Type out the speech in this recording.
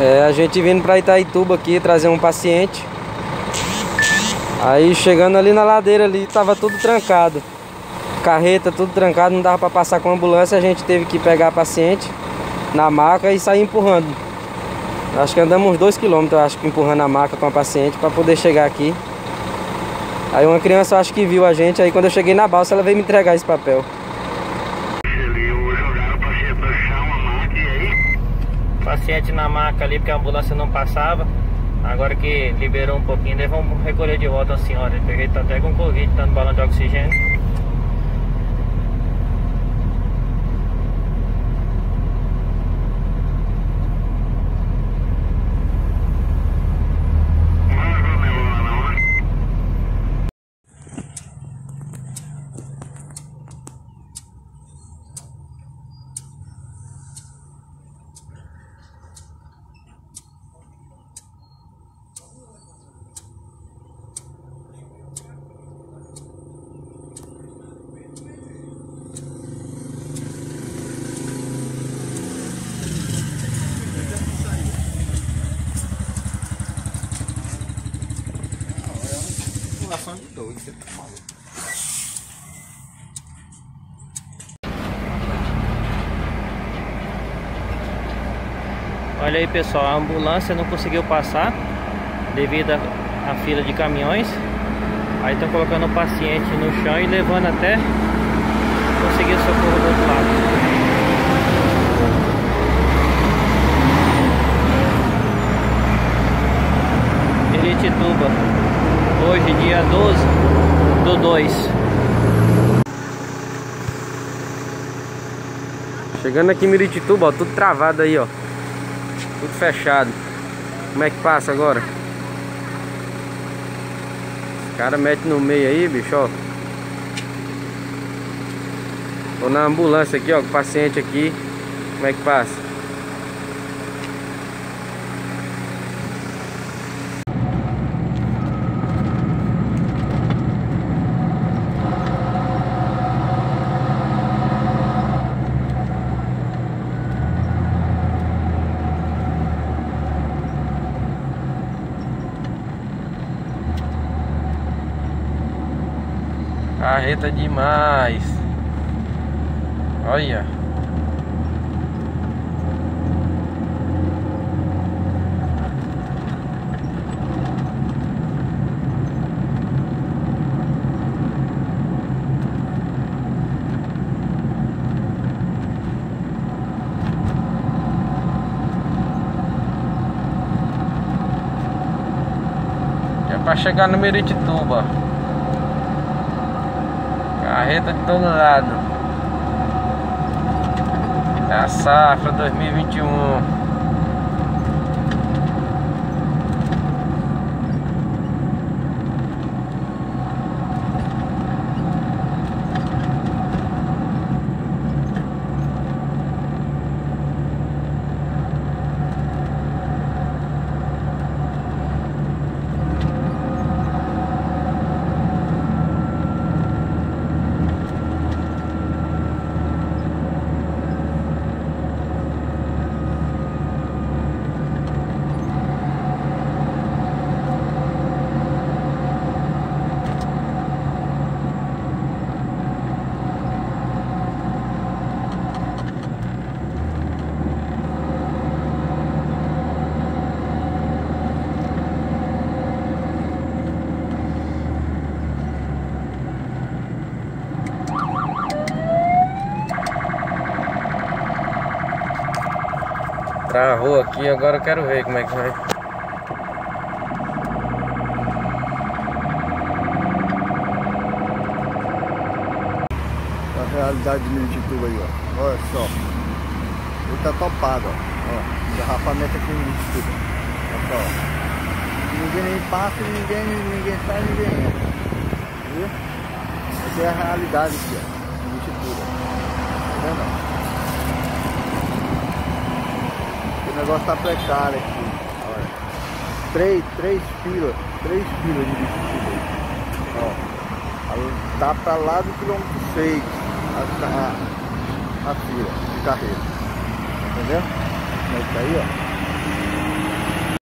A gente vindo pra Itaituba aqui trazer um paciente. Aí chegando ali na ladeira ali, tava tudo trancado. Carreta tudo trancado, não dava pra passar com a ambulância. A gente teve que pegar a paciente na maca e sair empurrando. Acho que andamos uns 2 km, acho que empurrando a maca com a paciente pra poder chegar aqui. Aí uma criança, acho que viu a gente, aí quando eu cheguei na balsa ela veio me entregar esse papel. Jogaram o paciente no chão, a maca, e aí? Paciente na maca ali, porque a ambulância não passava. Agora que liberou um pouquinho, daí vamos recolher de volta a senhora. Ele peguei, tá até com Covid, tá no balão de oxigênio. De doido, você tá maluco. Olha aí, pessoal, a ambulância não conseguiu passar devido à fila de caminhões. Aí estão colocando o paciente no chão e levando até conseguir socorro do outro lado. Miritituba, hoje dia 12/2. Chegando aqui em Miritituba, ó, tudo travado aí, ó. Tudo fechado. Como é que passa agora? Os caras metem no meio aí, bicho, ó. Tô na ambulância aqui, ó, com o paciente aqui. Como é que passa? Carreta demais. Olha. É pra chegar no Miritituba. Carreta de todo lado. É a safra 2021. Travou aqui, agora eu quero ver como é que vai. A realidade de Miritituba aí, ó. Olha só. Ele tá topado, ó. Engarrafamento aqui em Miritituba. Olha só, ó. Ninguém nem passa, ninguém sai, ninguém entra. Viu? Essa é a realidade aqui, ó. Miritituba. Tá vendo? O negócio tá precário aqui. Olha. Três filas de Miritituba. Ó. Tá pra lá do quilômetro 6 a fila de carreira. Entendeu? Como é que tá aí, ó?